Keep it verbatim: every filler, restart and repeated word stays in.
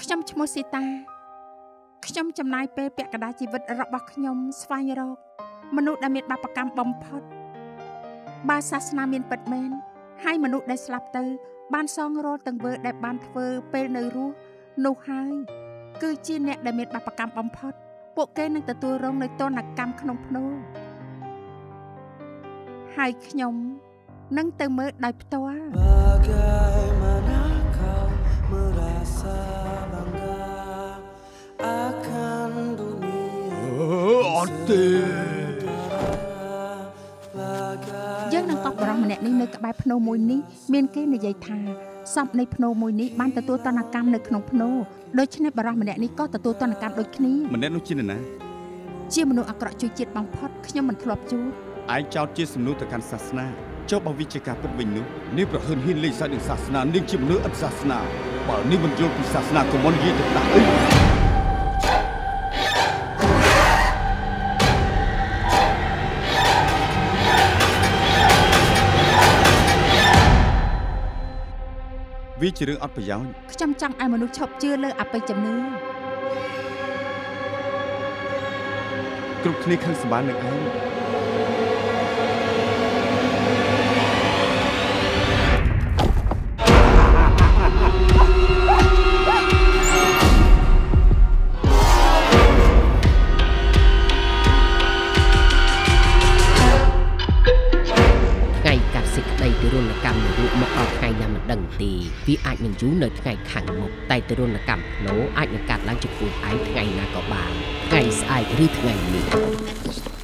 ខ្ញុំឈ្មោះស៊ីតាខ្ញុំចំណាយពេលពាក់កណ្ដាលជីវិតរបស់ខ្ញុំស្វែងរកមនុស្សដែលមានបាបកម្មបំផុតបើសាសនាមានពិតមែនហើយមនុស្សដែលស្លាប់ទៅបានសងរាល់ទាំងវើដែលបានធ្វើពេលនៅរស់នោះហើយគឺជាអ្នកដែលមានបាបកម្មបំផុតពួកគេនឹងទទួលរងនូវទណ្ឌកម្មក្នុងភ្នូហើយខ្ញុំនឹងទៅមើលដោយផ្ទាល់អត់ទេយើងនឹងកប់បរោះម្នាក់នេះនៅក្បែរភ្នូមួយនេះមានគេនិយាយថាសពនៃភ្នូមួយនេះបានទទួលទណ្ឌកម្មនៅក្នុងភ្នូដូច្នេះបរោះម្នាក់នេះក៏ទទួលទណ្ឌកម្មដូចគ្នាម្នាក់នោះជានរណាជាមនុស្សអាក្រក់ជួយជាតិបំផុតខ្ញុំមិនធ្លាប់ជួបឯងចោទជាសំណួរទៅកាន់សាសនាចុះបើវិជាការពិតវិញនោះនាងប្រហិនហ៊ានលេងសើចនឹងសាសនានាងជាមនុស្សអត់សាសនាបើនាងមិនយល់ពីសាសនាក៏មិននិយាយទៅដាក់អីវាជារឿងអត់ប្រយោជន៍ខ្ញុំចង់ឲ្យមនុស្សឈប់ជឿលើអបិយជំនឿគ្រប់គ្នាខឹងសម្បាននឹងឯងទីវាអាចនឹងយូរនៅថ្ងៃខាងមុខតែទរណកម្មភ្នូអាចនឹងកាត់ឡើងចំពោះឯងថ្ងៃណាក៏បានថ្ងៃស្អែកឬថ្ងៃនេះ